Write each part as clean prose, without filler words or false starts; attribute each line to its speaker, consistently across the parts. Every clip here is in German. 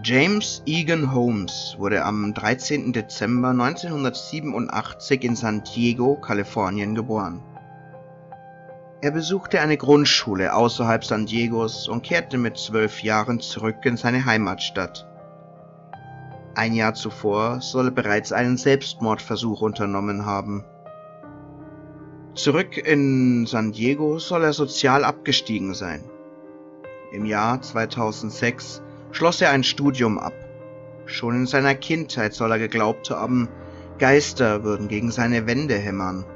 Speaker 1: James Egan Holmes wurde am 13. Dezember 1987 in San Diego, Kalifornien geboren. Er besuchte eine Grundschule außerhalb San Diegos und kehrte mit 12 Jahren zurück in seine Heimatstadt. Ein Jahr zuvor soll er bereits einen Selbstmordversuch unternommen haben. Zurück in San Diego soll er sozial abgestiegen sein. Im Jahr 2006 schloss er ein Studium ab. Schon in seiner Kindheit soll er geglaubt haben, Geister würden gegen seine Wände hämmern.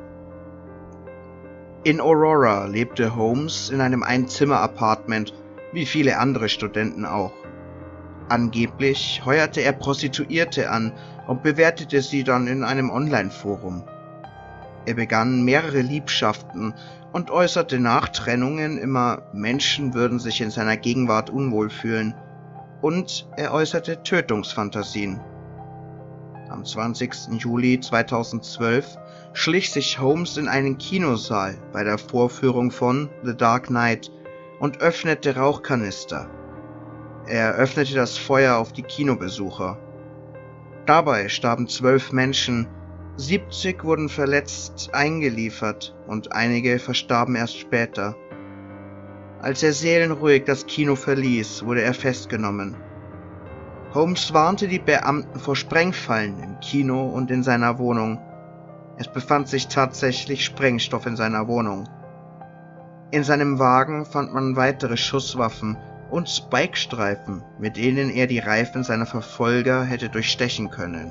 Speaker 1: In Aurora lebte Holmes in einem Einzimmer-Apartment, wie viele andere Studenten auch. Angeblich heuerte er Prostituierte an und bewertete sie dann in einem Online-Forum. Er begann mehrere Liebschaften und äußerte nach Trennungen immer, Menschen würden sich in seiner Gegenwart unwohl fühlen, und er äußerte Tötungsfantasien. Am 20. Juli 2012 schlich sich Holmes in einen Kinosaal bei der Vorführung von The Dark Knight und öffnete Rauchkanister. Er öffnete das Feuer auf die Kinobesucher. Dabei starben 12 Menschen, 70 wurden verletzt eingeliefert und einige verstarben erst später. Als er seelenruhig das Kino verließ, wurde er festgenommen. Holmes warnte die Beamten vor Sprengfallen im Kino und in seiner Wohnung. Es befand sich tatsächlich Sprengstoff in seiner Wohnung. In seinem Wagen fand man weitere Schusswaffen und Spikestreifen, mit denen er die Reifen seiner Verfolger hätte durchstechen können.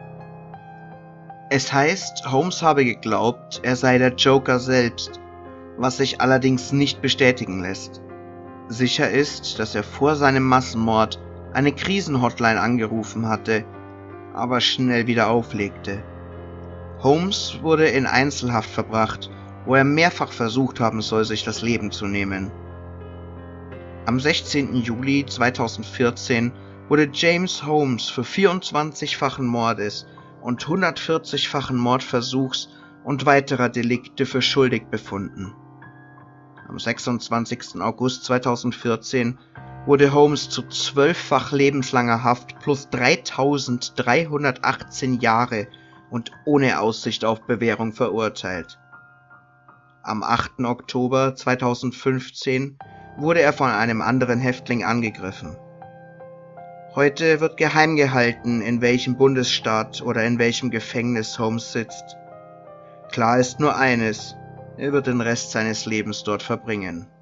Speaker 1: Es heißt, Holmes habe geglaubt, er sei der Joker selbst, was sich allerdings nicht bestätigen lässt. Sicher ist, dass er vor seinem Massenmord eine Krisenhotline angerufen hatte, aber schnell wieder auflegte. Holmes wurde in Einzelhaft verbracht, wo er mehrfach versucht haben soll, sich das Leben zu nehmen. Am 16. Juli 2014 wurde James Holmes für 24-fachen Mordes und 140-fachen Mordversuchs und weiterer Delikte für schuldig befunden. Am 26. August 2014 wurde Holmes zu 12-fach lebenslanger Haft plus 3.318 Jahre und ohne Aussicht auf Bewährung verurteilt. Am 8. Oktober 2015 wurde er von einem anderen Häftling angegriffen. Heute wird geheim gehalten, in welchem Bundesstaat oder in welchem Gefängnis Holmes sitzt. Klar ist nur eines: er wird den Rest seines Lebens dort verbringen.